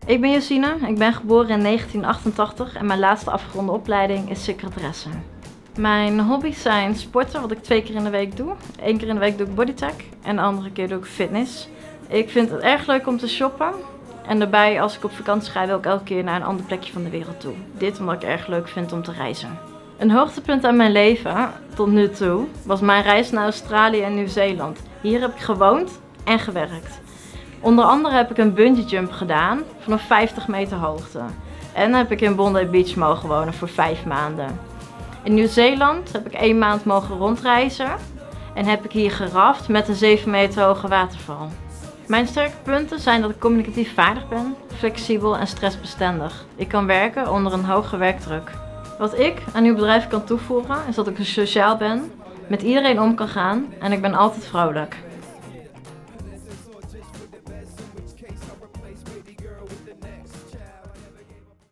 Ik ben Josine, ik ben geboren in 1988 en mijn laatste afgeronde opleiding is secretaresse. Mijn hobby's zijn sporten, wat ik 2 keer in de week doe. 1 keer in de week doe ik bodytech en de andere keer doe ik fitness. Ik vind het erg leuk om te shoppen. En daarbij, als ik op vakantie ga, wil ik elke keer naar een ander plekje van de wereld toe. Dit omdat ik erg leuk vind om te reizen. Een hoogtepunt aan mijn leven, tot nu toe, was mijn reis naar Australië en Nieuw-Zeeland. Hier heb ik gewoond en gewerkt. Onder andere heb ik een bungee jump gedaan vanaf 50 meter hoogte. En heb ik in Bondi Beach mogen wonen voor 5 maanden. In Nieuw-Zeeland heb ik 1 maand mogen rondreizen. En heb ik hier geraft met een 7 meter hoge waterval. Mijn sterke punten zijn dat ik communicatief vaardig ben, flexibel en stressbestendig. Ik kan werken onder een hoge werkdruk. Wat ik aan uw bedrijf kan toevoegen is dat ik sociaal ben, met iedereen om kan gaan en ik ben altijd vrolijk.